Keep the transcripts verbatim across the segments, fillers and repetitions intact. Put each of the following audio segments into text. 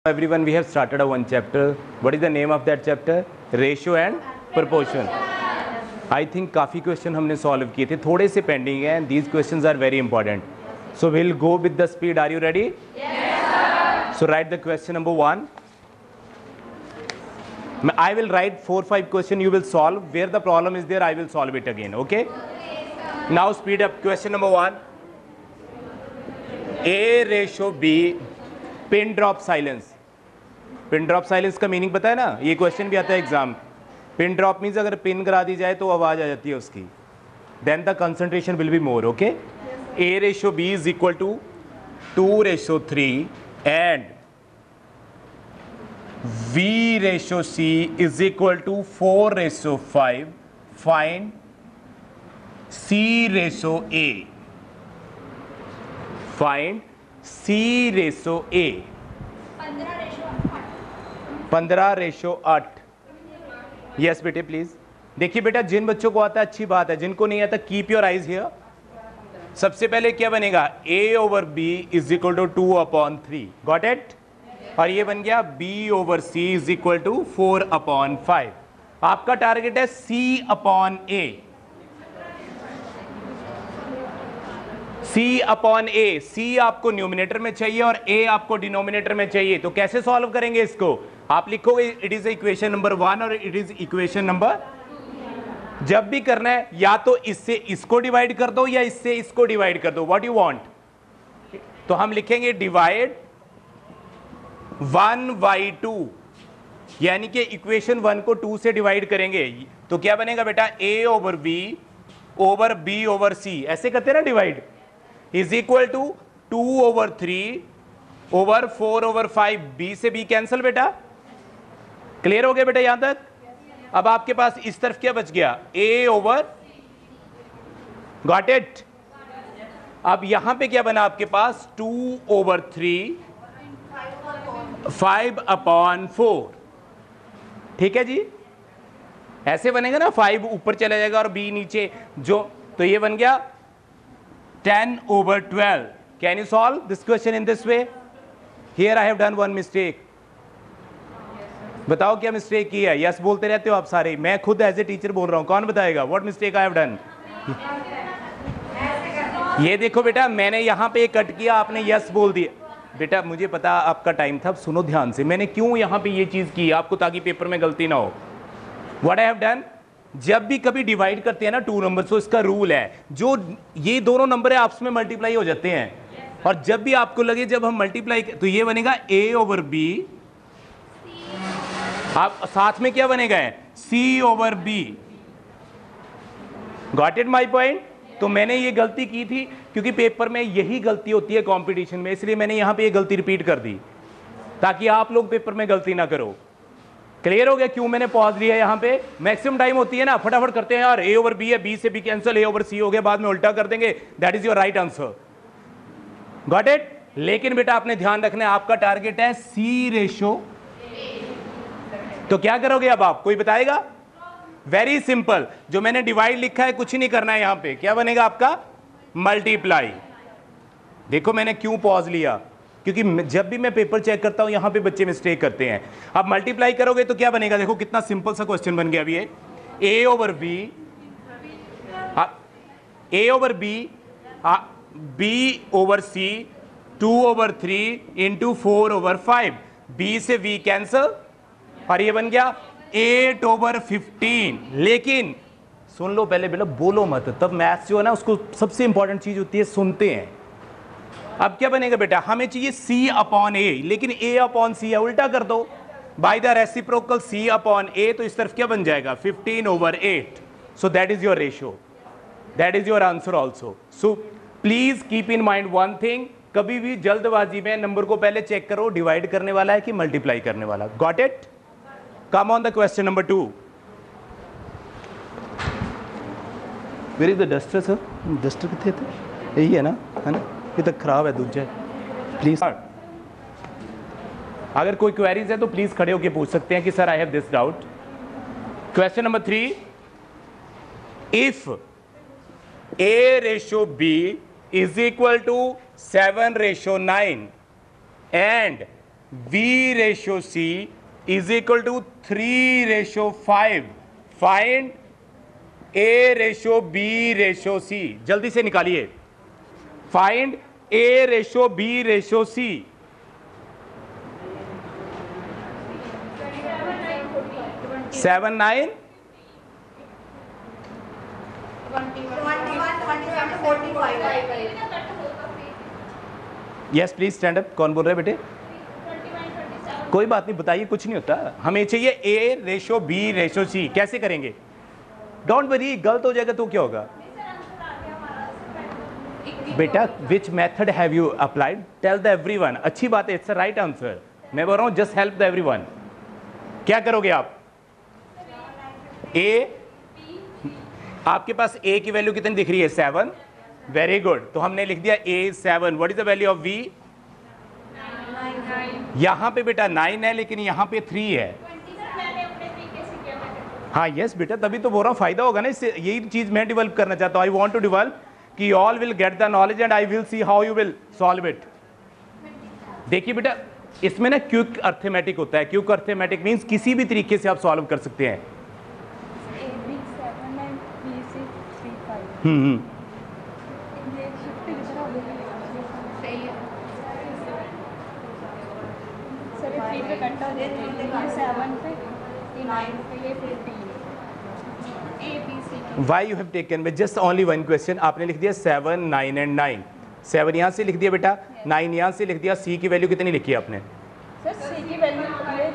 Everyone, we have started a one chapter. What is the name of that chapter? Ratio and proportion. I think काफ़ी question हमने solve किए थे, थोड़े से pending हैं. These questions are very important. So we'll go with the speed. Are you ready? Yes, sir. So write the question number one. I will write four five question. You will solve. Where the problem is there, I will solve it again. Okay? Okay, now speed up. Question number one. A ratio B. Pin drop silence. Pin drop silence का meaning पता है ना? ये question भी आता है exam. Pin drop means अगर pin करा दी जाए तो आवाज आ जाती है उसकी. Then the concentration will be more. Okay. A ratio B is equal to two ratio three and B ratio C is equal to four ratio five. Find C ratio A. Find C ratio A. पंद्रह ratio आठ. Yes बेटे please. देखिए बेटा, जिन बच्चों को आता है अच्छी बात है, जिनको नहीं आता कीप योर आइज हियर. सबसे पहले क्या बनेगा? A over B is equal to two upon three. Got it? और ये बन गया B over C is equal to four upon five. आपका टारगेट है C upon A. C upon A. C आपको न्यूमिनेटर में चाहिए और A आपको डिनोमिनेटर में चाहिए. तो कैसे सॉल्व करेंगे इसको? आप लिखोगे it is equation number one और इट इज इक्वेशन नंबर. जब भी करना है या तो इससे इसको डिवाइड कर दो या इससे इसको डिवाइड कर दो. What you want. तो हम लिखेंगे डिवाइड वन बाई टू, यानी कि इक्वेशन वन को टू से डिवाइड करेंगे. तो क्या बनेगा बेटा? A over B over B over C. ऐसे करते हैं ना divide. Is equal to two over three over four over five. B से बी कैंसल बेटा. क्लियर हो गया बेटा यहां तक? अब आपके पास इस तरफ क्या बच गया? A over. Got it? अब यहां पे क्या बना आपके पास? Two over three five upon four. ठीक है जी. ऐसे बनेगा ना, फाइव ऊपर चला जाएगा और बी नीचे. जो तो ये बन गया ten over twelve. Can you solve this question in this way? Here I have done one mistake. बताओ क्या मिस्टेक की है? यस बोलते रहते हो आप सारे. मैं खुद एज ए टीचर बोल रहा हूं. कौन बताएगा what mistake I have done? ये देखो बेटा, मैंने यहां पे कट किया, आपने यस बोल दिया. बेटा मुझे पता आपका टाइम था. सुनो ध्यान से, मैंने क्यों यहां पे ये चीज की आपको, ताकि पेपर में गलती ना हो. What I have done? जब भी कभी डिवाइड करते हैं ना टू नंबर, तो इसका रूल है, जो ये दोनों नंबर है आपस में मल्टीप्लाई हो जाते हैं. yes, और जब भी आपको लगे जब हम मल्टीप्लाई, तो ये बनेगा ए ओवर बी. आप साथ में क्या बनेगा? C over B. Got it my point? तो मैंने ये गलती की थी क्योंकि पेपर में यही गलती होती है कंपटीशन में, इसलिए मैंने यहां पे ये गलती रिपीट कर दी ताकि आप लोग पेपर में गलती ना करो. क्लियर हो गया क्यों मैंने पॉज लिया? यहां पे मैक्सिमम टाइम होती है ना, फटाफट करते हैं यार. ए ओवर बी है, बी से B cancel, A over C हो गया, बाद में उल्टा कर देंगे. That is your right answer. Got it? लेकिन बेटा आपने ध्यान रखना है, आपका टारगेट है सी रेशो. तो क्या करोगे अब आप? कोई बताएगा? Very simple. जो मैंने डिवाइड लिखा है कुछ ही नहीं करना है. यहां पे क्या बनेगा आपका? मल्टीप्लाई. देखो मैंने क्यों पॉज लिया, क्योंकि जब भी मैं पेपर चेक करता हूं यहां पे बच्चे मिस्टेक करते हैं. अब मल्टीप्लाई करोगे तो क्या बनेगा? देखो कितना सिंपल सा क्वेश्चन बन गया अभी ये. A over B, A over B, B over C, two over three into four over five. B से वी कैंसल और ये बन गया एट ओवर फिफ्टीन. लेकिन सुन लो पहले बेटा, बोलो मत. तब मैथ्स जो है ना, उसको सबसे इंपॉर्टेंट चीज होती है सुनते हैं. अब क्या बनेगा बेटा? हमें चाहिए C अपॉन ए, लेकिन A अपॉन सी है, उल्टा कर दो. By the reciprocal C upon A, तो इस तरफ क्या बन जाएगा? Fifteen over eight. So that is your ratio. That is your answer also. So please keep in mind one thing, कभी भी जल्दबाजी में नंबर को पहले चेक करो डिवाइड करने वाला है कि मल्टीप्लाई करने वाला. Got it? Come on the question number two. Where is the duster sir? Duster कितने थे? यही है ना, है ना? ये तो खराब है दूसरे. प्लीज अगर कोई क्वेरीज है तो प्लीज खड़े होकर पूछ सकते हैं कि sir I have this doubt. Question number three. If A ratio B is equal to seven ratio nine and V ratio C is equal to three ratio five, find A ratio B ratio C। जल्दी से निकालिए, find A ratio B ratio C। Seven nine yes please stand up. कौन बोल रहे हैं बेटे? कोई बात नहीं, बताइए, कुछ नहीं होता। हमें चाहिए A ratio B ratio C। कैसे करेंगे? डोंट वरी, गलत हो जाएगा तो क्या होगा बेटा? Which method have you applied? Tell the everyone. अच्छी बात है, इट्स अ राइट आंसर। मैं बोल रहा हूं जस्ट हेल्प द एवरीवन। क्या करोगे आप? ए, आपके पास ए की वैल्यू कितनी दिख रही है? सेवन। वेरी गुड, तो हमने लिख दिया A seven. What is the value of B? यहां पे बेटा नाइन है, लेकिन यहां पे थ्री है। हाँ यस बेटा, तभी तो बोल रहा हूँ फायदा होगा ना इससे। यही चीज मैं डेवलप करना चाहता हूँ। आई वॉन्ट टू डेवलप कि all will get the knowledge and I will see how you will solve it. देखिए बेटा, इसमें ना क्विक अर्थमेटिक होता है। क्विक अर्थमेटिक मीन्स किसी भी तरीके से आप सॉल्व कर सकते हैं। Hmm why you have taken with just only one question. आपने लिख दिया seven, nine and nine. Seven यहाँ से लिख दिया बेटा, नाइन यहाँ से लिख दिया। सी की वैल्यू कितनी लिखी है आपने? सर सी की वैल्यू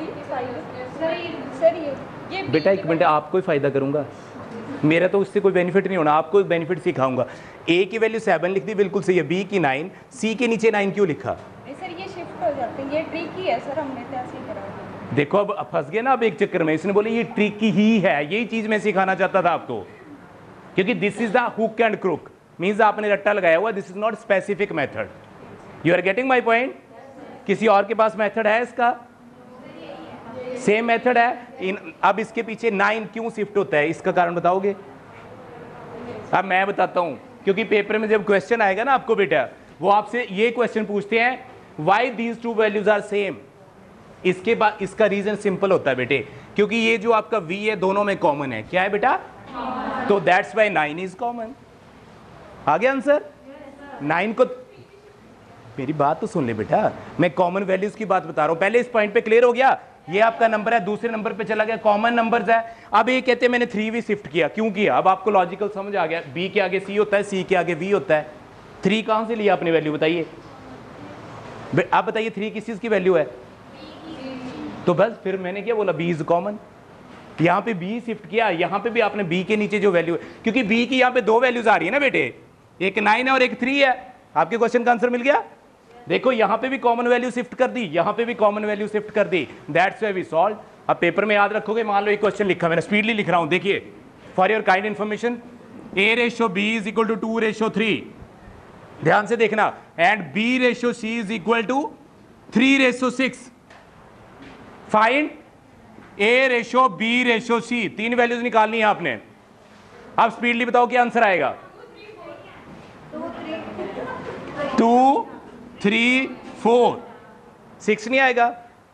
ये बेटा एक मिनट, आपको ही फायदा करूंगा, मेरा तो उससे कोई बेनिफिट नहीं होना, आपको एक बेनिफिट सिखाऊंगा। ए की वैल्यू सेवन लिख दी, बिल्कुल सही है। बी की नाइन, सी के नीचे नाइन क्यों लिखा? सर ये शिफ्ट हो जाते हैं, ये ट्रिकी है सर, हमने तो ऐसे ही करा। देखो अब फंस गए ना आप एक चक्कर में। इसने बोले ये ट्रिकी ही है, यही चीज मैं सिखाना चाहता था आपको, क्योंकि this is the hook and crook. Means आपने रट्टा लगाया हुआ, this is not specific method. You are getting my point? किसी और के पास मेथड है इसका? सेम मेथड है। इन अब इसके पीछे नाइन क्यों शिफ्ट होता है, इसका कारण बताओगे? अब मैं बताता हूं, क्योंकि पेपर में जब क्वेश्चन आएगा ना आपको बेटा, वो आपसे ये क्वेश्चन पूछते हैं, why these two values are same. इसके बाद इसका रीजन सिंपल होता है बेटे, क्योंकि ये जो आपका v है दोनों में कॉमन है। क्या है बेटा? तो that's why nine is common. आ गया आंसर? नाइन को, मेरी बात तो सुन ले बेटा, मैं कॉमन वैल्यूज की बात बता रहा हूं। पहले इस पॉइंट पे क्लियर हो गया? ये आपका नंबर है, दूसरे नंबर पे चला गया, कॉमन नंबर्स है। अब ये कहते हैं मैंने थ्री भी शिफ्ट किया, क्यों किया? अब आपको लॉजिकल समझ आ गया। बी के आगे सी होता है, सी के आगे वी होता है। थ्री कहां से लिया आपने वैल्यू बताइए? आप बताइए थ्री किस चीज की वैल्यू है? तो बस फिर मैंने क्या बोला, बी इज कॉमन। यहां पे बी शिफ्ट किया, यहां पे भी आपने बी के नीचे जो वैल्यू है, क्योंकि बी की यहां पे दो वैल्यूज आ रही है ना बेटे, एक नाइन है और एक थ्री है। आपके क्वेश्चन का आंसर मिल गया। देखो यहां पे भी कॉमन वैल्यू शिफ्ट कर दी, यहां पे भी कॉमन वैल्यू शिफ्ट कर दी। That's why we solve. अब पेपर में याद रखोगे, मान लो एक क्वेश्चन लिखा, मैंने स्पीडली लिख रहा हूं, देखिए for your kind information, A ratio B is equal to two ratio three. ध्यान से देखना, and B ratio C is equal to three ratio six. Find A ratio B ratio C. तीन वैल्यूज निकालनी है आपने। अब स्पीडली बताओ क्या आंसर आएगा? To three four. सिक्स नहीं आएगा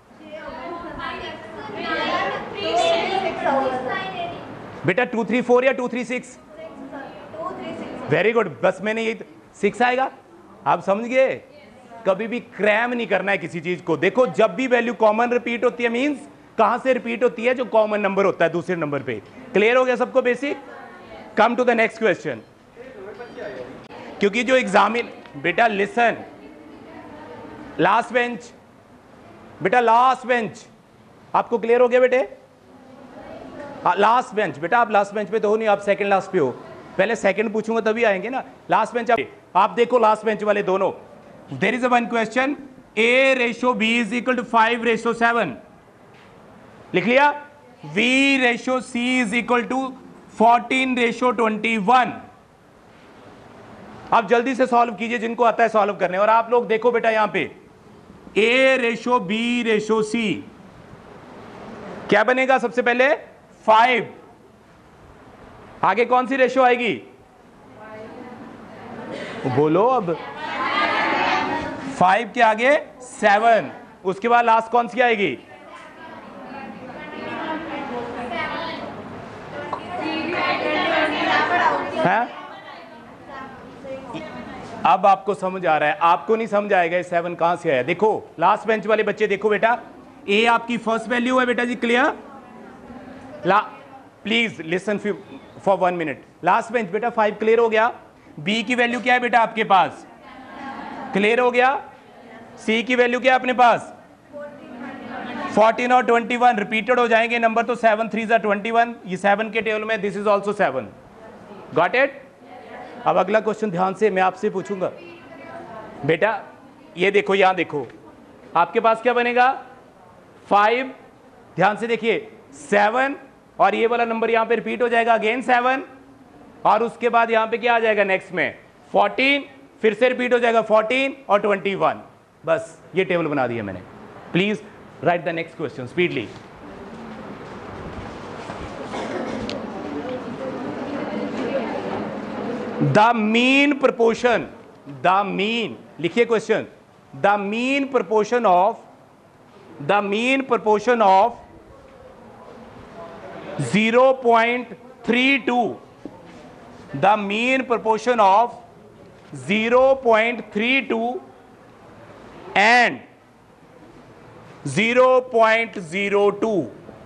बेटा? टू थ्री फोर या two three six? Very good, बस मैंने यही, सिक्स आएगा। आप समझ गए? कभी भी क्रैम नहीं करना है किसी चीज को। देखो जब भी वैल्यू कॉमन रिपीट होती है, मींस कहां से रिपीट होती है? जो कॉमन नंबर होता है दूसरे नंबर पे। क्लियर हो गया सबको basic? Come to the next question. क्योंकि जो एग्जामिन, बेटा लिसन, लास्ट बेंच बेटा, लास्ट बेंच आपको क्लियर हो गया बेटे? लास्ट बेंच बेटा, आप लास्ट बेंच पे तो हो नहीं, आप सेकंड लास्ट पे हो। पहले सेकंड पूछूंगा तभी आएंगे ना। लास्ट बेंच आप, आप देखो लास्ट बेंच वाले दोनों। There is a one question, A ratio B is equal to five ratio seven. लिख लिया? B ratio C is equal to fourteen ratio twenty one. आप जल्दी से सॉल्व कीजिए जिनको आता है सॉल्व करने। और आप लोग देखो बेटा यहां पे, A ratio B ratio C क्या बनेगा? सबसे पहले फाइव, आगे कौन सी रेशो आएगी? बोलो अब। फाइव के आगे सेवन, उसके बाद लास्ट कौन सी आएगी? है? अब आपको समझ आ रहा है, आपको नहीं समझ आएगा ये सेवन कहां से आया। देखो लास्ट बेंच वाले बच्चे देखो बेटा, ए आपकी फर्स्ट वैल्यू है बेटा जी, क्लियर? ला please listen for one minute. Last bench बेटा फाइव क्लियर हो गया। बी की वैल्यू क्या है बेटा आपके पास? क्लियर हो गया। सी की वैल्यू क्या है अपने पास? फोर्टीन और ट्वेंटी वन रिपीटेड हो जाएंगे नंबर, तो सेवन थ्री जा ट्वेंटी वन, ये सेवन के टेबल में this is also seven. Got it? अब अगला क्वेश्चन ध्यान से मैं आपसे पूछूंगा बेटा, ये देखो यहां देखो आपके पास क्या बनेगा? फाइव, ध्यान से देखिए, सेवन और ये वाला नंबर यहां पे रिपीट हो जाएगा अगेन सेवन, और उसके बाद यहां पे क्या आ जाएगा नेक्स्ट में? फोर्टीन, फिर से रिपीट हो जाएगा फोर्टीन और ट्वेंटी वन। बस ये टेबल बना दिया मैंने। Please write the next question speedily. The mean proportion, the mean, लिखिए question, the mean proportion of, the mean proportion of zero point three two, the mean proportion of zero point three two and zero point zero two।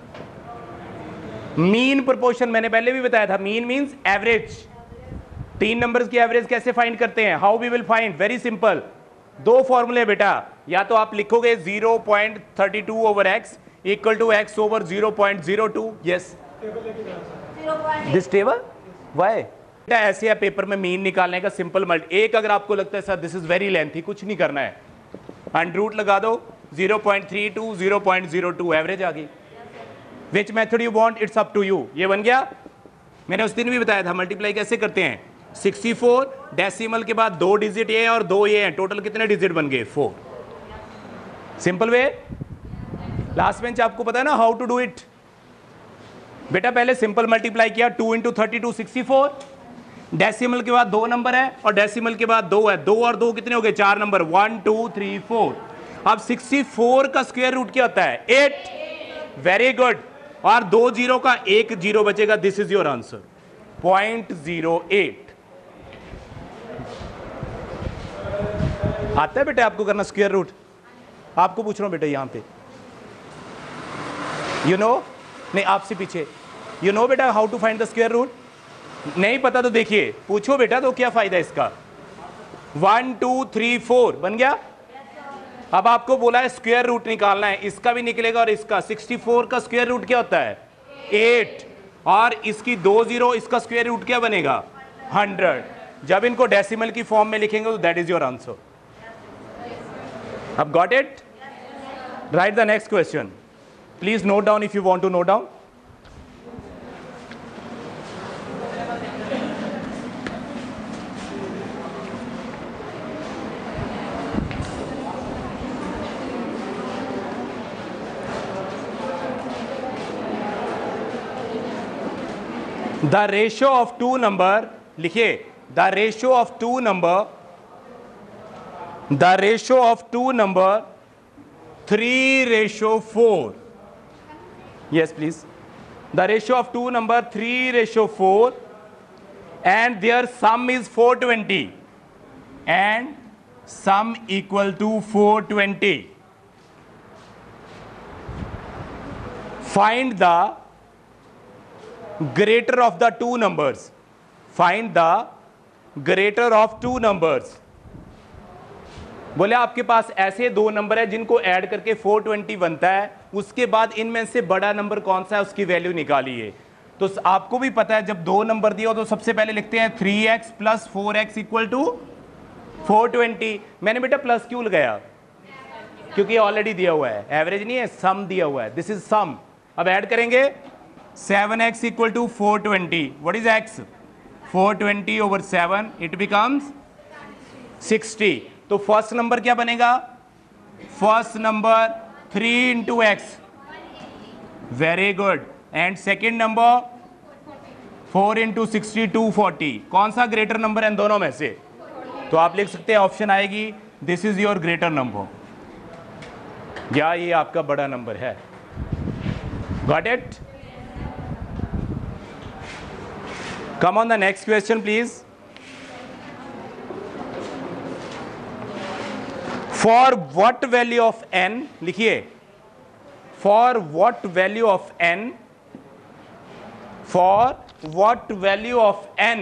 Mean proportion मैंने पहले भी बताया था, mean means average. तीन numbers की average कैसे find करते हैं? How we will find? Very simple, दो फॉर्मूले बेटा, या तो आप लिखोगे zero point three two over x equal to x over zero point zero two। Yes, this table why बेटा ऐसे है पेपर में मीन निकालने का सिंपल मल्ट। एक अगर आपको लगता है sir this is very lengthy, कुछ नहीं करना है, अंडर रूट लगा दो, zero point three two, zero point zero two average आ गई। Which method you want, it's up to you. ये बन गया। मैंने उस दिन भी बताया था मल्टीप्लाई कैसे करते हैं। सिक्सटी फोर डेसिमल के बाद दो डिजिट ये और दो ये हैं, टोटल कितने डिजिट बन गए? Four. Simple way. Last bench आपको पता है ना हाउ टू डू इट बेटा। पहले सिंपल मल्टीप्लाई किया, two into thirty two sixty four, decimal के बाद दो नंबर है और डेसिमल के बाद दो है, दो और दो कितने हो गए? चार नंबर, वन टू थ्री फोर। अब सिक्सटी फोर का स्क्वायर रूट क्या होता है? एट। Very good. और दो जीरो का एक जीरो बचेगा, this is your answer, point zero eight. आता है बेटा आपको करना स्क्वायर रूट? आपको पूछ रहा हूं बेटा यहां पे, यू you नो know? नहीं आपसे पीछे, यू नो बेटा how to find the square root? नहीं पता तो देखिए, पूछो बेटा तो क्या फायदा इसका। वन टू थ्री फोर बन गया। अब आपको बोला है स्क्वायर रूट निकालना है, इसका भी निकलेगा और इसका। सिक्सटी फोर का स्क्वायर रूट क्या होता है? एट। और इसकी दो जीरो, इसका स्क्वायर रूट क्या बनेगा? हंड्रेड। जब इनको डेसिमल की फॉर्म में लिखेंगे तो दैट इज योर आंसर। अब got it? Right the next question. Please note down if you want to note down. The ratio of two number, लिखिए, the ratio of two number, the ratio of two number three ratio four. Yes please. The ratio of two number three ratio four and their sum is four twenty and sum equal to four twenty. Find the greater of the two numbers. Find the greater of two numbers. बोले आपके पास ऐसे दो number है जिनको add करके four twenty बनता है, उसके बाद इनमें से बड़ा नंबर कौन सा है उसकी वैल्यू निकालिए। तो आपको भी पता है जब दो नंबर दिया हो तो सबसे पहले लिखते हैं three x plus four x equal to four twenty. मैंने बेटा प्लस क्यों लगाया? क्योंकि ऑलरेडी दिया हुआ है, एवरेज नहीं है, सम दिया हुआ है, दिस इज सम। अब ऐड करेंगे, seven x equal to four twenty. What is x? Four twenty over seven, it becomes sixty. तो फर्स्ट नंबर क्या बनेगा? First number three into x, very good. And second number four into sixty, two forty. कौन सा greater number है इन दोनों में से? तो आप लिख सकते हैं ऑप्शन आएगी, this is your greater number. या ये आपका बड़ा नंबर है। Got it? Come on the next question please. For what value of n, लिखिए for what value of n, for what value of n,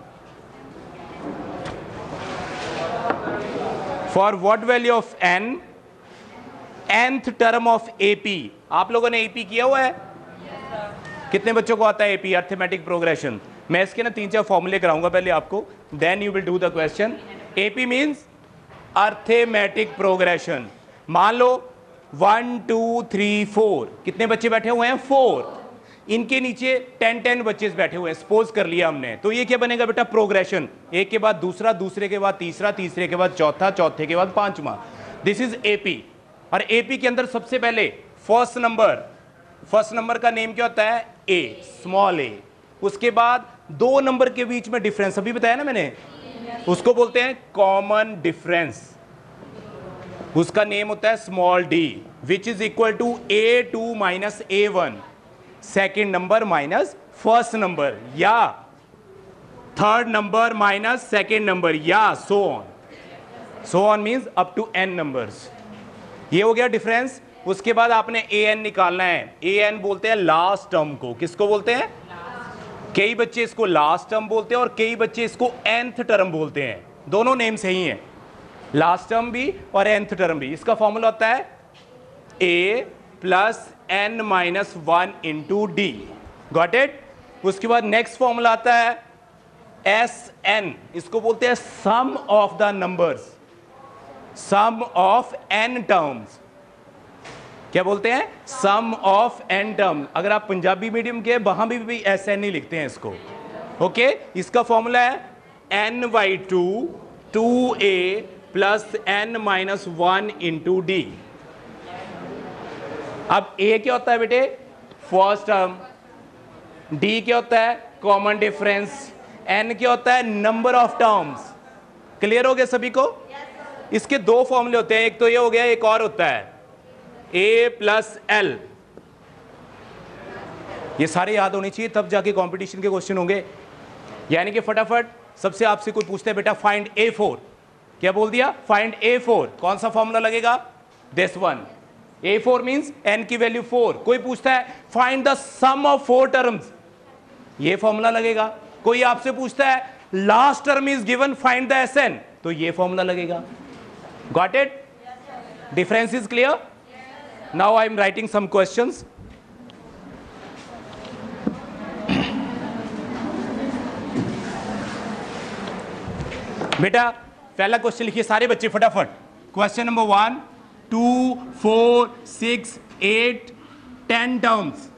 for what value of n, nth term of AP. आप लोगों ने AP किया हुआ है? yes, कितने बच्चों को आता है एपी, अर्थमेटिक प्रोग्रेशन? मैं इसके ना तीन चार फॉर्मूले कराऊंगा पहले आपको, then you will do the question. AP means arithmetic progression. मान लो वन टू थ्री फोर, कितने बच्चे बैठे हुए हैं? फोर। इनके नीचे टेन टेन बच्चे बैठे हुए हैं, सपोज कर लिया हमने, तो ये क्या बनेगा बेटा? प्रोग्रेशन। एक के बाद दूसरा, दूसरे के बाद तीसरा, तीसरे के बाद चौथा, चौथे के बाद पांचवा। This is AP. और एपी के अंदर सबसे पहले फर्स्ट नंबर, फर्स्ट नंबर का नेम क्या होता है? A, small a. उसके बाद दो नंबर के बीच में डिफरेंस, अभी बताया ना मैंने, उसको बोलते हैं कॉमन डिफरेंस, उसका नेम होता है small d, which is equal to a two minus a one, second number minus first number, या third number minus second number, या so on. So on means up to n numbers. ये हो गया difference. उसके बाद आपने A N निकालना है। ए एन बोलते हैं लास्ट टर्म को। किसको बोलते हैं? कई बच्चे इसको लास्ट टर्म बोलते हैं और कई बच्चे इसको nth टर्म बोलते हैं। दोनों नेम सही हैं, लास्ट टर्म भी और nth टर्म भी। इसका फॉर्मूला होता है a plus n minus one into d. Got it? उसके बाद नेक्स्ट फॉर्मूला आता है एस एन, इसको बोलते हैं sum of the numbers, sum of n terms. क्या बोलते हैं? Sum of n term. अगर आप पंजाबी मीडियम के, वहां भी, भी एस एन ही लिखते हैं इसको। Okay okay? इसका फॉर्मूला है n by two two a plus n minus one into d. अब ए क्या होता है बेटे? First term. डी क्या होता है? Common difference. एन क्या होता है? Number of terms. क्लियर हो गया सभी को? इसके दो फॉर्मूले होते हैं, एक तो ये हो गया, एक और होता है ए प्लस एल। ये सारे याद होने चाहिए, तब जाके कंपटीशन के क्वेश्चन होंगे। यानी कि फटाफट सबसे आपसे कोई पूछता है बेटा फाइंड ए फोर, क्या बोल दिया? Find a four. कौन सा फॉर्मूला लगेगा? This one. A four means n की वैल्यू फोर। कोई पूछता है find the sum of four terms, ये फॉर्मूला लगेगा। कोई आपसे पूछता है last term is given find the s n, तो ये फॉर्मूला लगेगा। Got it? Difference is clear? Now I am writing some questions. बेटा पहला क्वेश्चन लिखिए सारे बच्चे फटाफट। Question number one, two four six eight ten terms.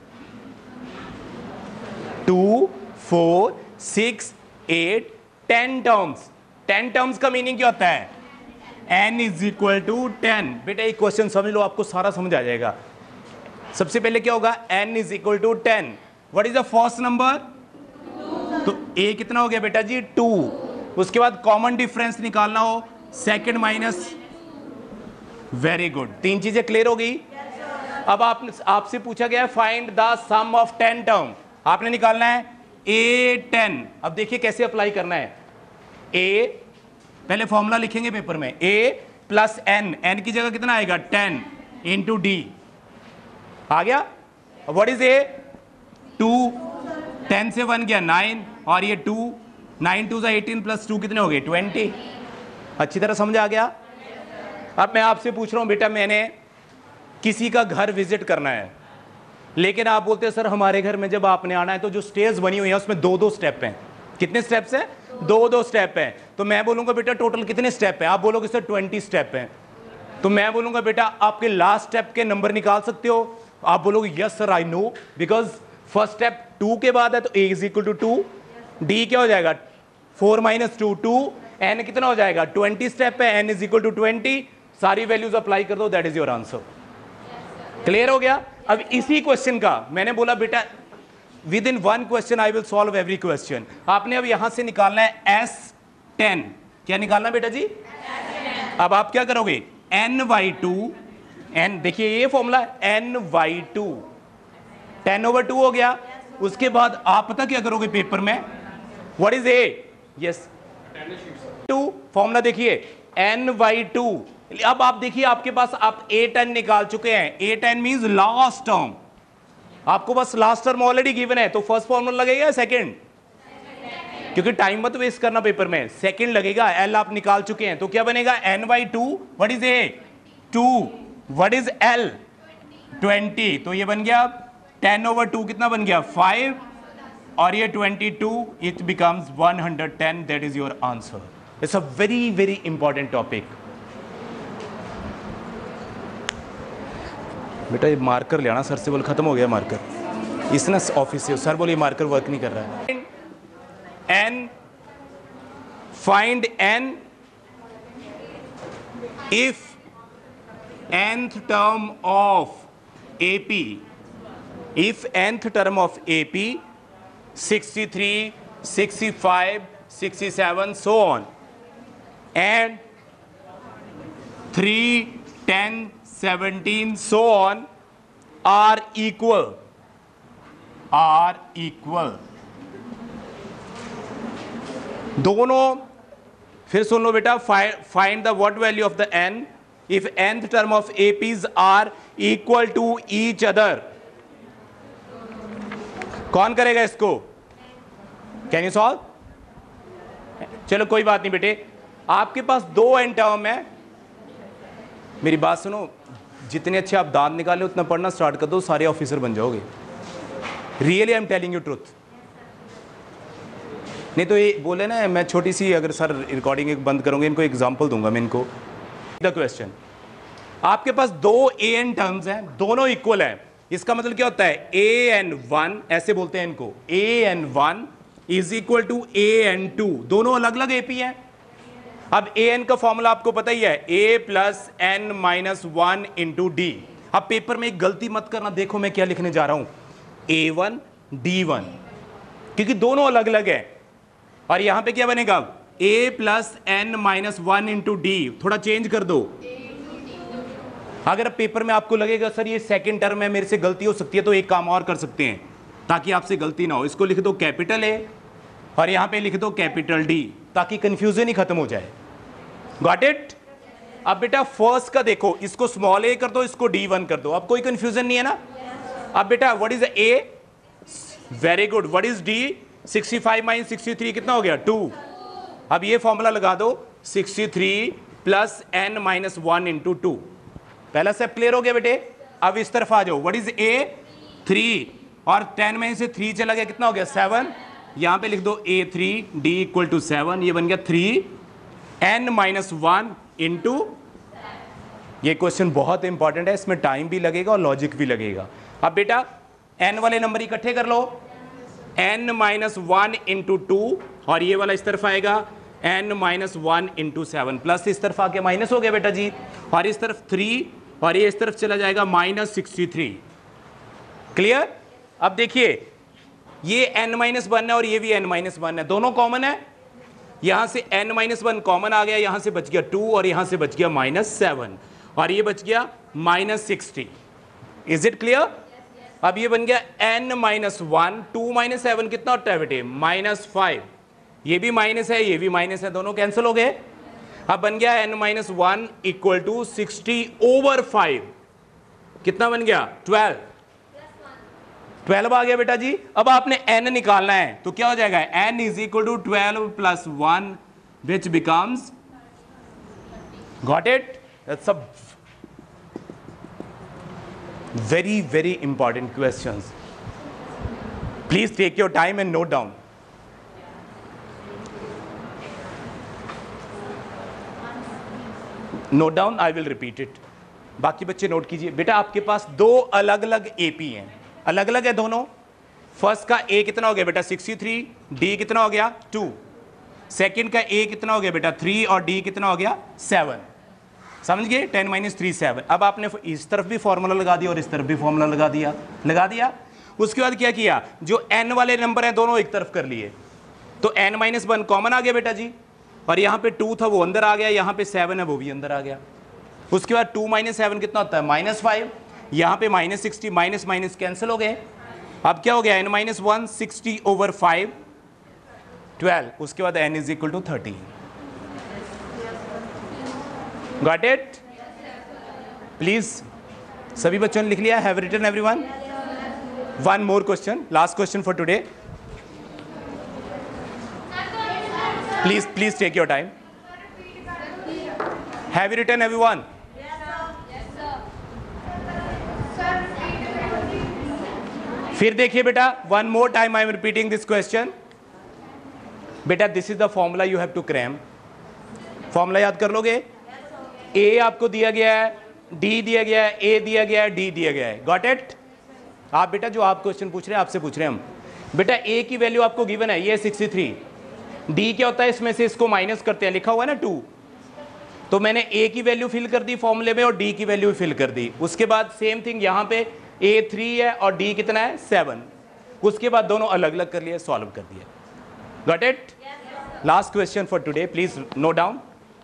Two four six eight ten terms. Ten terms का मीनिंग क्या होता है? n is equal to ten. बेटा एक क्वेश्चन समझ लो, आपको सारा समझ आ जाएगा। सबसे पहले क्या होगा? n is equal to ten. What is the first number? तो a कितना हो गया बेटा जी? टू। उसके बाद कॉमन डिफरेंस निकालना हो, सेकंड माइनस, वेरी गुड। तीन चीजें क्लियर हो गई। अब आप आपसे पूछा गया find the sum of ten term, आपने निकालना है a टेन। अब देखिए कैसे अप्लाई करना है। a पहले फॉर्मूला लिखेंगे पेपर में, a प्लस एन, एन की जगह कितना आएगा? Ten into d. आ गया? What is a? Two. Ten से वन गया नाइन, और ये टू, नाइन टू जा एटीन प्लस टू कितने हो गए? ट्वेंटी। अच्छी तरह समझ आ गया? अब मैं आपसे पूछ रहा हूं बेटा, मैंने किसी का घर विजिट करना है, लेकिन आप बोलते हैं सर हमारे घर में जब आपने आना है तो जो स्टेज बनी हुई है उसमें दो दो स्टेप हैं। कितने स्टेप्स हैं? दो दो स्टेप हैं। तो मैं बोलूंगा बेटा टोटल कितने स्टेप हैं? आप बोलोगे सर ट्वेंटी स्टेप हैं। तो मैं बोलूंगा बेटा आपके लास्ट स्टेप के नंबर निकाल सकते हो? आप बोलोगे yes sir I know, because first step two के बाद है तो a is equal to two. D क्या हो जाएगा? Four minus two, two. N कितना हो जाएगा? ट्वेंटी स्टेप है, n is equal to twenty. सारी वैल्यूज अप्लाई कर दो, that is your answer. Clear हो गया? अब इसी क्वेश्चन का मैंने बोला बेटा within one question I will solve every question. आपने अब यहां से निकालना है एस टेन। क्या निकालना बेटा जी? अब आप क्या करोगे? एन बाई टू एन, देखिए ये formula n by two, ten over two हो गया। उसके बाद आप पता क्या करोगे पेपर में, what is a, yes two, formula देखिए एन वाई टू। अब आप देखिए आपके पास आप ए टेन निकाल चुके हैं, a ten means last term, आपको बस लास्ट टर्म ऑलरेडी गिवन है, तो फर्स्ट फॉर्मूला लगेगा सेकंड, क्योंकि टाइम मत वेस्ट करना पेपर में, सेकंड लगेगा। एल आप निकाल चुके हैं, तो क्या बनेगा n by two, what is a two, what is l twenty, तो ये बन गया टेन ओवर टू, कितना बन गया फाइव, और ये twenty two, it becomes one hundred ten, that is your answer. It's a very very important topic. बेटा ये मार्कर ले आना, सर से बोल खत्म हो गया मार्कर, इस ना ऑफिस से सर बोले मार्कर वर्क नहीं कर रहा है। N, find n if nth term of A P, if nth term of A P sixty-three, sixty-five, sixty-seven, so on, and three, ten, seventeen, so on are equal, are equal, दोनों, फिर सुन लो बेटा, find the what value of the n if nth term of A Ps are equal to each other। कौन करेगा इसको, can you solve? चलो कोई बात नहीं बेटे, आपके पास दो एन टर्म है, मेरी बात सुनो, जितने अच्छे आप दांत निकाले उतना पढ़ना स्टार्ट कर दो, सारे ऑफिसर बन जाओगे। Really I am telling you truth. नहीं तो ये बोले ना, मैं छोटी सी अगर सर रिकॉर्डिंग बंद करूंगा, इनको एग्जांपल दूंगा मैं इनको। द क्वेश्चन, आपके पास दो ए एन टर्म्स हैं, दोनों इक्वल हैं, इसका मतलब क्या होता है, ए एन वन, ऐसे बोलते हैं इनको, a n one is equal to a n two, दोनों अलग अलग एपी हैं। अब ए एन का फॉर्मूला आपको पता ही है, a plus n minus one into d. अब पेपर में एक गलती मत करना, देखो मैं क्या लिखने जा रहा हूं, ए वन डी वन, क्योंकि दोनों अलग अलग है। और यहां पे क्या बनेगा, a plus n minus one into d, थोड़ा चेंज कर दो। अगर पेपर में आपको लगेगा सर ये सेकंड टर्म है, मेरे से गलती हो सकती है, तो एक काम और कर सकते हैं ताकि आपसे गलती ना हो, इसको लिख दो कैपिटल ए और यहां पे लिख दो कैपिटल डी, ताकि कंफ्यूजन ही खत्म हो जाए। Got it? अब बेटा फर्स्ट का देखो, इसको स्मॉल ए कर दो, इसको डी वन कर दो, अब कोई कंफ्यूजन नहीं है ना। अब बेटा what is a, very good, what is d, sixty five minus sixty three कितना हो गया, टू। अब ये फॉर्मूला लगा दो, sixty three plus n minus one into two, पहला स्टेप क्लियर हो गया बेटे। अब इस तरफ आ जाओ, व्हाट इज ए, थ्री, और टेन में से थ्री चला गया, कितना हो गया, सेवन। यहां पे लिख दो a three d equal to seven, ये बन गया three n minus one into, ये क्वेश्चन बहुत इंपॉर्टेंट है, इसमें टाइम भी लगेगा और लॉजिक भी लगेगा। अब बेटा एन वाले नंबर इकट्ठे कर लो, n minus one into two, और ये वाला इस तरफ आएगा n minus one into seven, plus इस तरफ आके माइनस हो गया बेटा जी, और इस तरफ थ्री, और ये इस तरफ चला जाएगा माइनस सिक्सटी थ्री। क्लियर? अब देखिए ये एन माइनस वन है और ये भी एन माइनस वन है, दोनों कॉमन है, यहां से एन माइनस वन कॉमन आ गया, यहां से बच गया टू, और यहां से बच गया माइनस सेवन, और ये बच गया minus sixty. Is it clear? अब ये बन गया n minus one, two minus seven कितना होता है बेटे, माइनस फाइव, ये भी माइनस है, ये भी माइनस है, दोनों कैंसिल हो गए। अब बन गया n minus one equal to sixty over five, कितना बन गया, ट्वेल्व, ट्वेल्व आ गया बेटा जी। अब आपने n निकालना है, तो क्या हो जाएगा, n is equal to twelve plus one which becomes, got it? That's a very very important questions. Please take your time and note down. Note down, I will repeat it. बाकी बच्चे note कीजिए। बेटा आपके पास दो अलग अलग AP हैं, अलग अलग है दोनों। फर्स्ट का ए कितना हो गया बेटा, सिक्सटी थ्री, डी कितना हो गया, टू। सेकंड का ए कितना हो गया बेटा, थ्री, और डी कितना हो गया, सेवन। समझ गए, टेन माइनस थ्री सेवन। अब आपने इस तरफ भी फॉर्मूला लगा दिया और इस तरफ भी फॉर्मूला लगा दिया, लगा दिया। उसके बाद क्या किया, जो एन वाले नंबर हैं दोनों एक तरफ कर लिए, तो एन माइनस वन कॉमन आ गया बेटा जी, और यहाँ पे टू था वो अंदर आ गया, यहाँ पे सेवन है वो भी अंदर आ गया। उसके बाद टू माइनस सेवन कितना होता है माइनस फाइव, यहाँ पे minus sixty, minus minus cancel हो गए। अब क्या हो गया n minus one, sixty over five, twelve, उसके बाद n is equal to thirty. Got it? Please सभी बच्चों ने लिख लिया? Have written everyone? One more question, last question for today. Please please take your time. Have you written everyone? फिर देखिए बेटा, one more time I am repeating this question. बेटा this is the formula you have to cram. Formula याद कर लोगे? ए आपको दिया गया है, डी दिया गया है, ए दिया गया है, डी दिया गया है। Got it? आप बेटा जो आप क्वेश्चन पूछ रहे हैं आपसे पूछ रहे हैं हम। बेटा ए की वैल्यू आपको गिवन है, ये सिक्सटी थ्री। डी क्या होता है, इसमें से इसको माइनस करते हैं, लिखा हुआ है ना टू। तो मैंने ए की वैल्यू फिल कर दी फॉर्मूले में और डी की वैल्यू फिल कर दी। उसके बाद सेम थिंग यहाँ पे ए थ्री है और डी कितना है सेवन। उसके बाद दोनों अलग अलग कर लिए, सॉल्व कर दिया। Got it? Last question for today, please note down.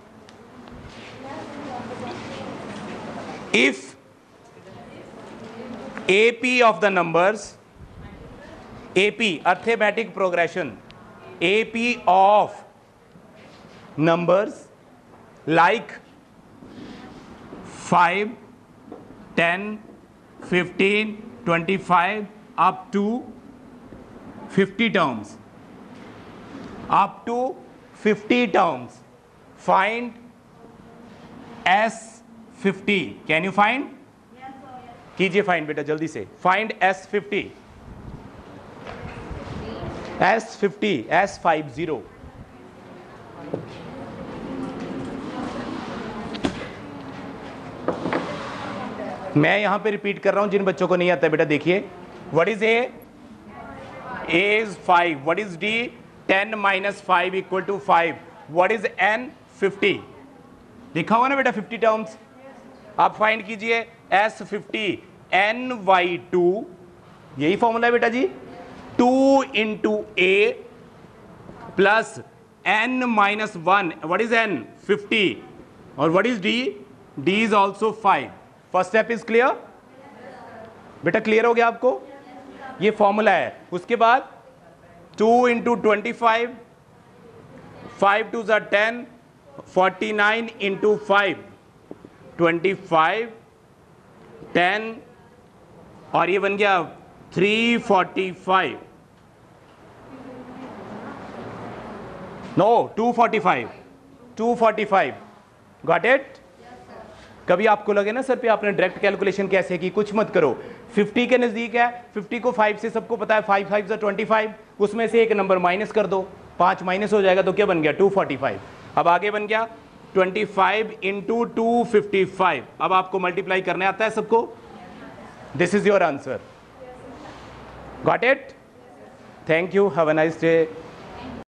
If A P of the numbers, A P arithmetic progression, A P of numbers like five, ten, fifteen, twenty-five up to fifty terms, up to fifty terms, find S fifty. Can you find? कीजिए find बेटा जल्दी से। Find s fifty. S fifty, s five zero. मैं यहां पे repeat कर रहा हूं जिन बच्चों को नहीं आता बेटा देखिए। What is a? A is five. What is d? Ten minus five equal to five. What is n? Fifty. लिखा हुआ ना बेटा फिफ्टी टर्म्स। आप फाइंड कीजिए s fifty, n by two, यही फॉर्मूला है बेटा जी। Two into a plus n minus one. What is n? Fifty. और what is d? D is also five. First step is clear? बेटा clear हो गया आपको? ये फॉर्मूला है। उसके बाद two into twenty five, five two ज़ा ten, forty nine into five, twenty five, ten, और ये बन गया three forty five. No two forty five, two forty five. Got it? कभी आपको लगे ना सर पे आपने डायरेक्ट कैलकुलेशन कैसे की, कुछ मत करो। फिफ्टी के नजदीक है, फिफ्टी को फाइव से सबको पता है, फाइव फाइव से ट्वेंटी फाइव, उसमें से एक नंबर माइनस कर दो, पांच माइनस हो जाएगा तो क्या बन गया? Two forty five. अब आगे बन गया twenty five into two fifty five. अब आपको मल्टीप्लाई करने आता है सबको? This is your answer. Got it? Thank you, have a nice day.